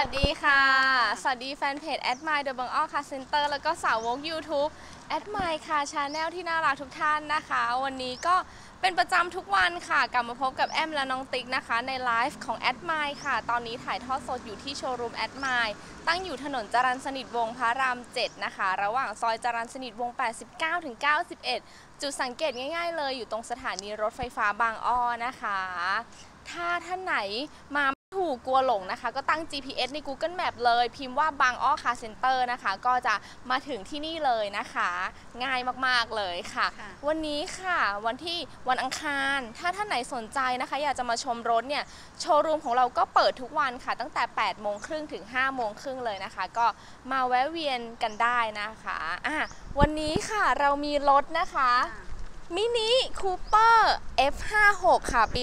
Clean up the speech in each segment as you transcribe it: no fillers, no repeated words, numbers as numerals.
สดีค่ะสวัสดีแฟนเพจ Admire The Bangkok Car Center แล้วก็สาวก YouTube Admire Car Channel ที่น่ารักทุกท่านนะคะวันนี้ก็เป็นประจำทุกวันค่ะกลับมาพบกับแอมและน้องติ๊กนะคะในไลฟ์ของ Admire ค่ะตอนนี้ถ่ายทอดสดอยู่ที่โชว์รูม Admire ตั้งอยู่ถนนจรัญสนิทวงศ์พระราม 7 นะคะระหว่างซอยจรัญสนิทวงศ์ 89 ถึง 91 จุดสังเกตง่ายๆเลยอยู่ตรงสถานีรถไฟฟ้าบางอ้อนะคะถ้าท่านไหนมาถูกกลัวหลงนะคะก็ตั้ง GPS ใน Google Map เลยพิมพ์ว่าบางอ้อ Car Center นะคะก็จะมาถึงที่นี่เลยนะคะง่ายมากๆเลยค่ะวันนี้ค่ะวันอังคารถ้าท่านไหนสนใจนะคะอยากจะมาชมรถเนี่ยโชว์รูมของเราก็เปิดทุกวันค่ะตั้งแต่ 8:30 ถึง 5:30 เลยนะคะก็มาแวะเวียนกันได้นะคะวันนี้ค่ะเรามีรถนะคะมินิคูเปอร์ F56 ค่ะปี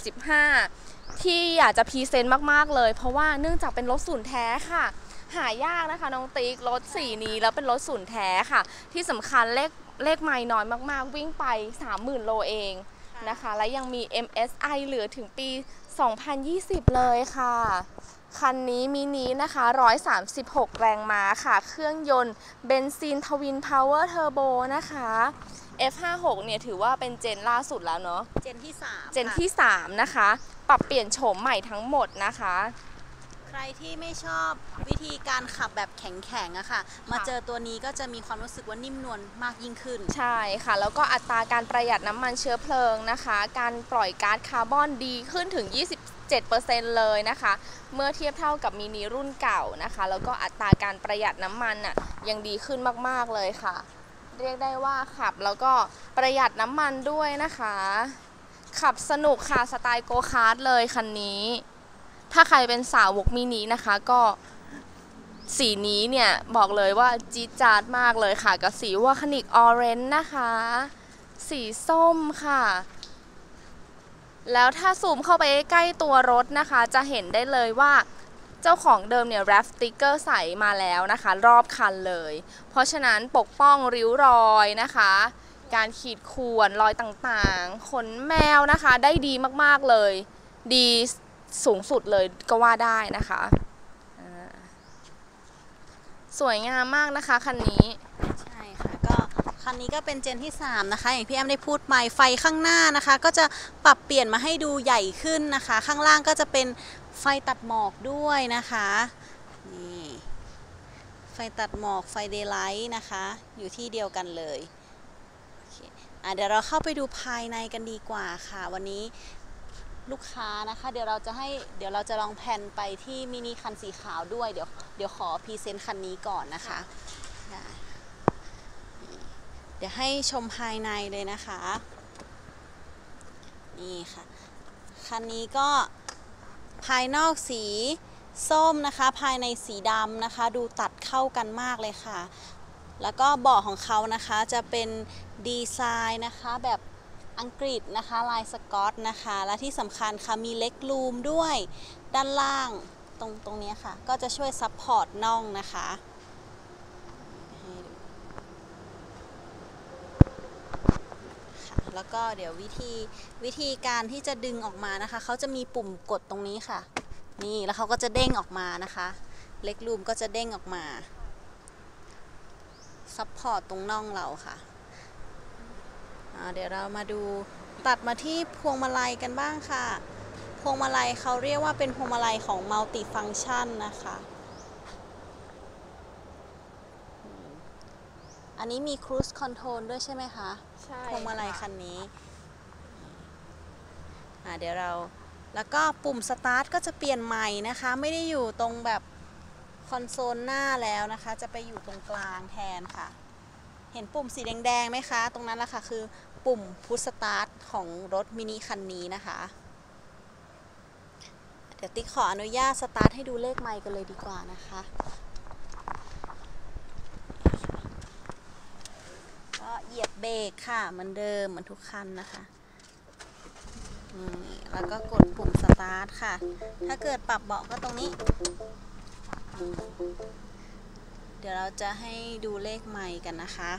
2015ที่อยากจะพรีเซนต์มากๆเลยเพราะว่าเนื่องจากเป็นรถศูนย์แท้ค่ะหายากนะคะน้องติ๊กรถสีนี้แล้วเป็นรถศูนย์แท้ค่ะที่สำคัญเลขไมล์น้อยมากๆวิ่งไป 30,000 โลเองนะคะและยังมี MSI เหลือถึงปี 2020 เลยค่ะคันนี้มินินะคะ136 แรงม้าค่ะเครื่องยนต์เบนซินทวินพาวเวอร์เทอร์โบนะคะ F56 เนี่ยถือว่าเป็นเจนล่าสุดแล้วเนาะเจนที่ 3นะคะปรับเปลี่ยนโฉมใหม่ทั้งหมดนะคะใครที่ไม่ชอบวิธีการขับแบบแข็งๆอะค่ะมาเจอตัวนี้ก็จะมีความรู้สึกว่านิ่มนวลมากยิ่งขึ้นใช่ค่ะแล้วก็อัตราการประหยัดน้ำมันเชื้อเพลิงนะคะการปล่อยก๊าซคาร์บอนดีขึ้นถึง 27% เลยนะคะเมื่อเทียบเท่ากับมินิรุ่นเก่านะคะแล้วก็อัตราการประหยัดน้ำมันอะยังดีขึ้นมากๆเลยค่ะเรียกได้ว่าขับแล้วก็ประหยัดน้ำมันด้วยนะคะขับสนุกค่ะสไตล์โกคาร์ทเลยคันนี้ถ้าใครเป็นสาวกมินินะคะก็สีนี้เนี่ยบอกเลยว่าจี๊ดจ๊าดมากเลยค่ะกับสีวอลคานิกออเรนจ์นะคะสีส้มค่ะแล้วถ้าซูมเข้าไปใกล้ตัวรถนะคะจะเห็นได้เลยว่าเจ้าของเดิมเนี่ยแรปสติกเกอร์ใสมาแล้วนะคะรอบคันเลยเพราะฉะนั้นปกป้องริ้วรอยนะคะการขีดข่วนรอยต่างๆขนแมวนะคะได้ดีมากๆเลยดีสูงสุดเลยก็ว่าได้นะคะสวยงามมากนะคะคันนี้ใช่ค่ะก็คันนี้ก็เป็นเจนที่3นะคะอย่างพี่แอมได้พูดไปไฟข้างหน้านะคะก็จะปรับเปลี่ยนมาให้ดูใหญ่ขึ้นนะคะข้างล่างก็จะเป็นไฟตัดหมอกด้วยนะคะนี่ไฟตัดหมอกไฟเดย์ไลท์นะคะอยู่ที่เดียวกันเลยเดี๋ยวเราเข้าไปดูภายในกันดีกว่าค่ะวันนี้ลูกค้านะคะเดี๋ยวเราจะลองแพนไปที่มินิคันสีขาวด้วยเดี๋ยวขอพรีเซนต์คันนี้ก่อนนะคะเดี๋ยวให้ชมภายในเลยนะคะนี่ค่ะคันนี้ก็ภายนอกสีส้มนะคะภายในสีดำนะคะดูตัดเข้ากันมากเลยค่ะแล้วก็เบาะของเขานะคะจะเป็นดีไซน์นะคะแบบอังกฤษนะคะลายสกอตนะคะและที่สำคัญค่ะมีเล็กรูมด้วยด้านล่างตรงนี้ค่ะก็จะช่วยซัพพอร์ตน่องนะคะแล้วก็เดี๋ยววิธีการที่จะดึงออกมานะคะเขาจะมีปุ่มกดตรงนี้ค่ะนี่แล้วเขาก็จะเด้งออกมานะคะเล็กรูมก็จะเด้งออกมาซัพพอร์ตตรงน่องเราค่ะเดี๋ยวเรามาดูตัดมาที่พวงมาลัยกันบ้างค่ะพวงมาลัยเขาเรียกว่าเป็นพวงมาลัยของมัลติฟังก์ชันนะคะอันนี้มีครูซคอนโทรลด้วยใช่ไหมคะใช่พวงมาลัยคันนี้เดี๋ยวเราแล้วก็ปุ่มสตาร์ทก็จะเปลี่ยนใหม่นะคะไม่ได้อยู่ตรงแบบคอนโซลหน้าแล้วนะคะจะไปอยู่ตรงกลางแทนค่ะเห็นปุ่มสีแดงๆไหมคะตรงนั้นแหละค่ะคือปุ่มพุชสตาร์ทของรถมินิคันนี้นะคะเดี๋ยวติ๊กขออนุญาตสตาร์ทให้ดูเลขไมล์กันเลยดีกว่านะคะก็เหยียบเบรกค่ะเหมือนเดิมเหมือนทุกคันนะคะแล้วก็กดปุ่มสตาร์ทค่ะถ้าเกิดปรับเบาะก็ตรงนี้เดี๋ยวเราจะให้ดูเลขไมล์กันนะคะ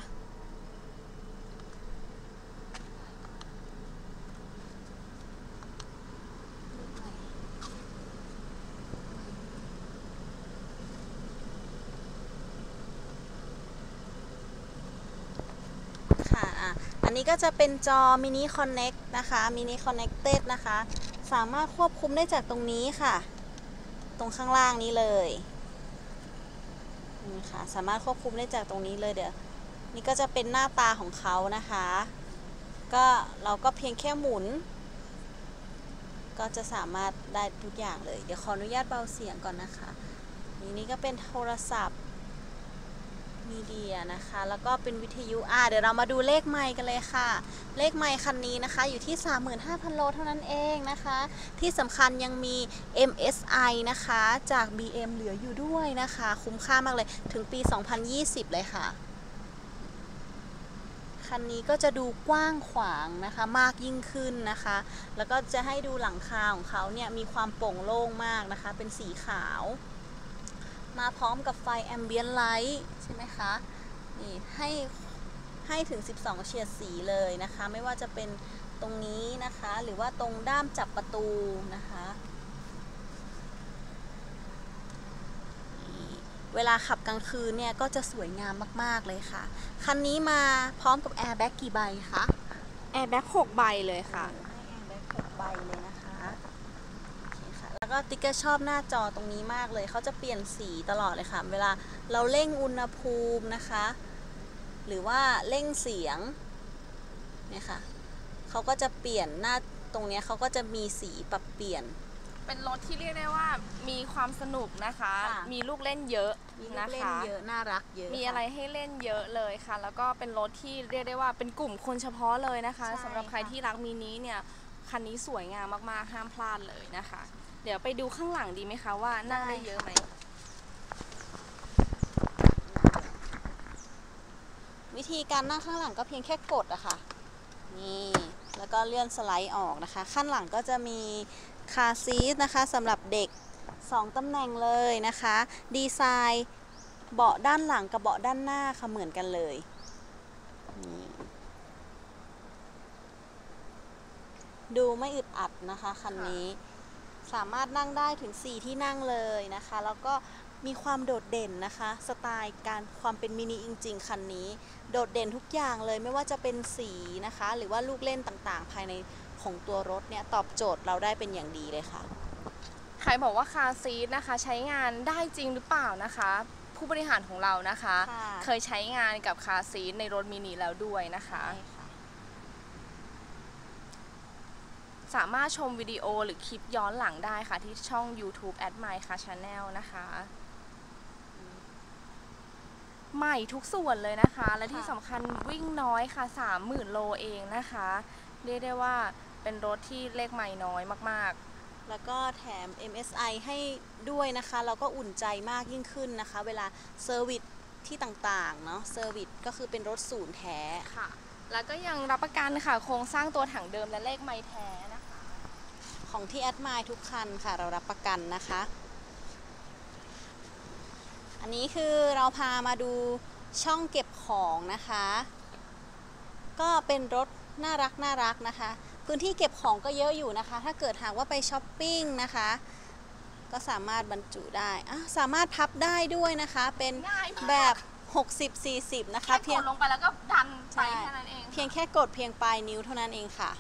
อันนี้ก็จะเป็นจอ Mini Connect นะคะ Mini Connected นะคะ สามารถควบคุมได้จากตรงนี้ค่ะ ตรงข้างล่างนี้เลยนี่ค่ะสามารถควบคุมได้จากตรงนี้เลยเดี๋ยวนี่ก็จะเป็นหน้าตาของเขานะคะก็เราก็เพียงแค่หมุนก็จะสามารถได้ทุกอย่างเลยเดี๋ยวขออนุญาตเบาเสียงก่อนนะคะนี่ก็เป็นโทรศัพท์มีเดียนะคะแล้วก็เป็นวิทยุเดี๋ยวเรามาดูเลขไมค์กันเลยค่ะเลขไมค์คันนี้นะคะอยู่ที่ 35,000 โลเท่านั้นเองนะคะที่สำคัญยังมี MSI นะคะจาก BM เหลืออยู่ด้วยนะคะคุ้มค่ามากเลยถึงปี 2020 เลยค่ะคันนี้ก็จะดูกว้างขวางนะคะมากยิ่งขึ้นนะคะแล้วก็จะให้ดูหลังคาของเขาเนี่ยมีความโปร่งโล่งมากนะคะเป็นสีขาวมาพร้อมกับไฟแอมเบียนไลท์ใช่ไหมคะนี่ให้ถึง12เฉดสีเลยนะคะไม่ว่าจะเป็นตรงนี้นะคะหรือว่าตรงด้ามจับประตูนะคะเวลาขับกลางคืนเนี่ยก็จะสวยงามมากๆเลยค่ะคันนี้มาพร้อมกับแอร์แบ็กกี่ใบคะแอร์แบ็ก6ใบเลยค่ะให้แอร์แบ็ก6ใบเลยนะคะแล้วก็ติ๊กเกอร์ชอบหน้าจอตรงนี้มากเลยเขาจะเปลี่ยนสีตลอดเลยค่ะเวลาเราเร่งอุณหภูมินะคะหรือว่าเร่งเสียงเนี่ยค่ะเขาก็จะเปลี่ยนหน้าตรงนี้เขาก็จะมีสีปรับเปลี่ยนเป็นรถที่เรียกได้ว่ามีความสนุกนะคะมีลูกเล่นเยอะนะคะเยอะน่ารักเยอะมีอะไรให้เล่นเยอะเลยค่ะแล้วก็เป็นรถที่เรียกได้ว่าเป็นกลุ่มคนเฉพาะเลยนะคะสำหรับใครที่รักมินิเนี่ยคันนี้สวยงามมากๆห้ามพลาดเลยนะคะเดี๋ยวไปดูข้างหลังดีไหมคะว่านั่งได้เยอะไหมวิธีการนั่งข้างหลังก็เพียงแค่กดอะค่ะนี่แล้วก็เลื่อนสไลด์ออกนะคะข้างหลังก็จะมีคาร์ซีทนะคะสำหรับเด็ก2ตำแหน่งเลยนะคะดีไซน์เบาะด้านหลังกับเบาะด้านหน้าค่ะเหมือนกันเลยดูไม่อึดอัดนะคะคันนี้สามารถนั่งได้ถึง4ที่นั่งเลยนะคะแล้วก็มีความโดดเด่นนะคะสไตล์ความเป็นมินิจริงๆคันนี้โดดเด่นทุกอย่างเลยไม่ว่าจะเป็นสีนะคะหรือว่าลูกเล่นต่างๆภายในของตัวรถเนี่ยตอบโจทย์เราได้เป็นอย่างดีเลยค่ะใครบอกว่าคาร์ซีทนะคะใช้งานได้จริงหรือเปล่านะคะผู้บริหารของเรานะคะเคยใช้งานกับคาร์ซีทในรถมินิแล้วด้วยนะคะสามารถชมวิดีโอหรือคลิปย้อนหลังได้ค่ะที่ช่อง YouTube @mycarchannel นะคะใหม่ทุกส่วนเลยนะคะและที่สำคัญวิ่งน้อยค่ะ 30,000 โลเองนะคะเรียกได้ว่าเป็นรถที่เลขใหม่น้อยมากๆแล้วก็แถม MSI ให้ด้วยนะคะเราก็อุ่นใจมากยิ่งขึ้นนะคะเวลาเซอร์วิสที่ต่างๆเนาะเซอร์วิสก็คือเป็นรถศูนย์แท้ค่ะแล้วก็ยังรับประกันค่ะโครงสร้างตัวถังเดิมและเลขไมล์แท้นะคะของที่แอดไมล์ทุกคันค่ะเรารับประกันนะคะอันนี้คือเราพามาดูช่องเก็บของนะคะก็เป็นรถน่ารักนะคะพื้นที่เก็บของก็เยอะอยู่นะคะถ้าเกิดหากว่าไปช้อปปิ้งนะคะก็สามารถบรรจุได้สามารถพับได้ด้วยนะคะเป็นแบบ60-40นะคะเพียงลงไปแล้วก็ดันไปแค่นั้นเองเพียงแค่กดเพียงปลายนิ้วเท่านั้นเองค่ะ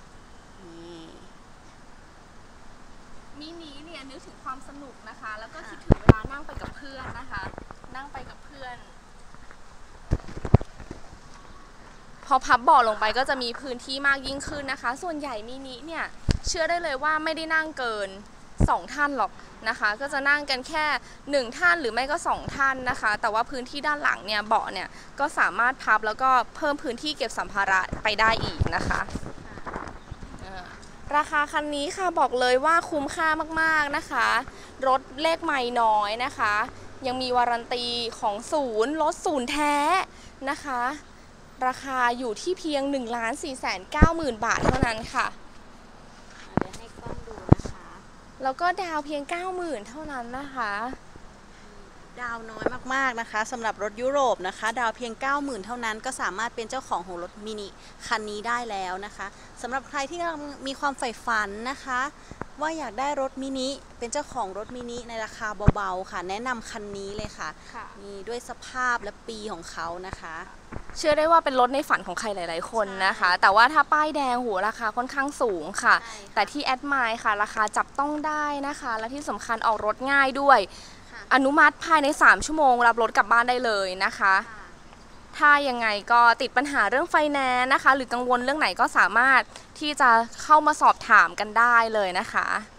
มินิเนี่ยนึกถึงความสนุกนะคะแล้วก็คิดถึงเวลานั่งไปกับเพื่อนนะคะนั่งไปกับเพื่อนพอพับเบาะลงไปก็จะมีพื้นที่มากยิ่งขึ้นนะคะส่วนใหญ่มินิเนี่ยเชื่อได้เลยว่าไม่ได้นั่งเกิน2ท่านหรอกนะคะก็จะนั่งกันแค่1ท่านหรือไม่ก็2ท่านนะคะแต่ว่าพื้นที่ด้านหลังเนี่ยเบาะเนี่ยก็สามารถพับแล้วก็เพิ่มพื้นที่เก็บสัมภาระไปได้อีกนะคะราคาคันนี้ค่ะบอกเลยว่าคุ้มค่ามากๆนะคะรถเลขไมล์น้อยนะคะยังมีวารันตีของศูนย์รถศูนย์แท้นะคะราคาอยู่ที่เพียง 1,490,000 บาทเท่านั้นค่ะเดี๋ยวให้กล้องดูนะคะแล้วก็ดาวเพียง 90,000 เท่านั้นนะคะดาวน้อยมากๆนะคะสำหรับรถยุโรปนะคะดาวเพียง 90,000 เท่านั้นก็สามารถเป็นเจ้าของรถมินิคันนี้ได้แล้วนะคะสำหรับใครที่มีความใฝ่ฝันนะคะว่าอยากได้รถมินิเป็นเจ้าของรถมินิในราคาเบาๆค่ะแนะนำคันนี้เลยค่ะนี่ด้วยสภาพและปีของเขานะคะเชื่อได้ว่าเป็นรถในฝันของใครหลายๆคนนะคะ แต่ว่าถ้าป้ายแดงโหราคาค่อนข้างสูงค่ะ แต่ที่แอดมายค่ะราคาจับต้องได้นะคะ และที่สำคัญออกรถง่ายด้วย อนุมัติภายใน3 ชั่วโมงรับรถกลับบ้านได้เลยนะคะ ถ้ายังไงก็ติดปัญหาเรื่องไฟแนนซ์นะคะ หรือกังวลเรื่องไหนก็สามารถที่จะเข้ามาสอบถามกันได้เลยนะคะ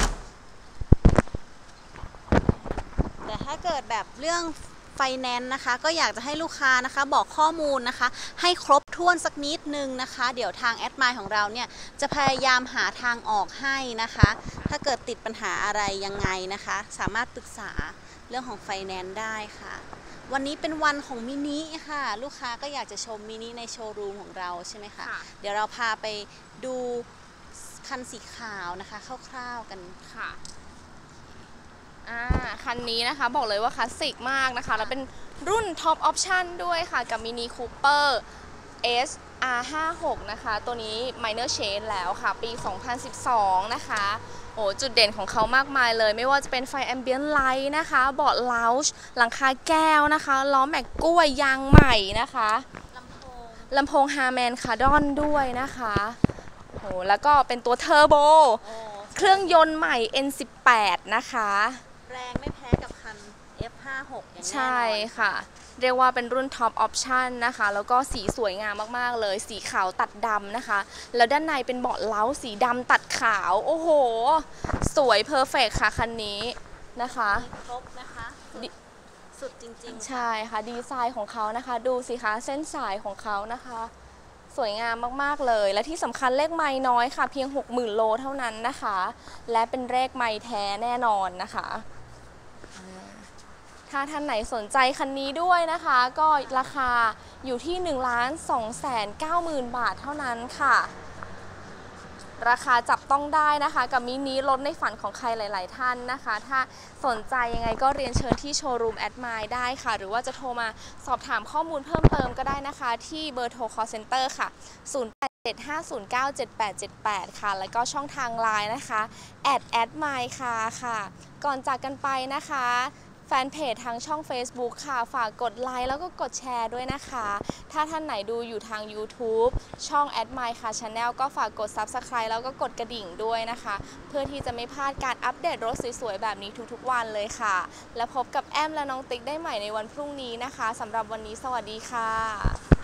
แต่ถ้าเกิดแบบเรื่องไฟแนนซ์นะคะก็อยากจะให้ลูกค้านะคะบอกข้อมูลนะคะให้ครบถ้วนสักนิดนึงนะคะเดี๋ยวทางแอดมายของเราเนี่ยจะพยายามหาทางออกให้นะคะถ้าเกิดติดปัญหาอะไรยังไงนะคะสามารถปรึกษาเรื่องของไฟแนนซ์ได้ค่ะวันนี้เป็นวันของมินิค่ะลูกค้าก็อยากจะชมมินิในโชว์รูมของเราใช่ไหมคะเดี๋ยวเราพาไปดูคันสีขาวนะคะคร่าวๆกันค่ะคันนี้นะคะบอกเลยว่าคลาสสิกมากนะคะแล้วเป็นรุ่นท็อปออปชั่นด้วยค่ะกับ Mini Cooper SR56 นะคะตัวนี้ Minor Change แล้วค่ะปี 2012 นะคะโอ้จุดเด่นของเขามากมายเลยไม่ว่าจะเป็นไฟแอมเบียนไลท์นะคะเบาะเลาช์หลังคาแก้วนะคะล้อแม็กกล้วยยางใหม่นะคะลำโพงฮาร์แมนคาร์ดอนด้วยนะคะโอ้แล้วก็เป็นตัวเทอร์โบเครื่องยนต์ใหม่ N18 นะคะแรงไม่แพ้กับคัน F56 อย่างแน่นอนใช่ค่ะเรียกว่าเป็นรุ่นท็อปออปชั่นนะคะแล้วก็สีสวยงามมากๆเลยสีขาวตัดดำนะคะแล้วด้านในเป็นเบาะเล้าสีดำตัดขาวโอ้โหสวยเพอร์เฟกค่ะคันนี้นะคะครบนะคะสุดจริงๆใช่ค่ะดีไซน์ของเขานะคะดูสิคะเส้นสายของเขานะคะสวยงามมากๆเลยและที่สำคัญเลขไมล์น้อยค่ะเพียง 60,000 โลเท่านั้นนะคะและเป็นเลขไมล์แท้แน่นอนนะคะถ้าท่านไหนสนใจคันนี้ด้วยนะคะก็ราคาอยู่ที่ 1,290,000 บาทเท่านั้นค่ะราคาจับต้องได้นะคะกับมินิรถในฝันของใครหลายๆท่านนะคะถ้าสนใจยังไงก็เรียนเชิญที่โชว์รูมแอดมายได้ค่ะหรือว่าจะโทรมาสอบถามข้อมูลเพิ่มเติมก็ได้นะคะที่เบอร์โทร call center ค่ะ 0875097878 ค่ะแล้วก็ช่องทางไลน์นะคะแอดมายค่ะก่อนจากกันไปนะคะแฟนเพจทางช่อง Facebook ค่ะฝากกดไลค์แล้วก็กดแชร์ด้วยนะคะถ้าท่านไหนดูอยู่ทาง YouTube ช่อง My Car Channel ก็ฝากกด Subscribe แล้วก็กดกระดิ่งด้วยนะคะเพื่อที่จะไม่พลาดการอัปเดตรถสวยๆแบบนี้ทุกๆวันเลยค่ะและพบกับแอมและน้องติ๊กได้ใหม่ในวันพรุ่งนี้นะคะสำหรับวันนี้สวัสดีค่ะ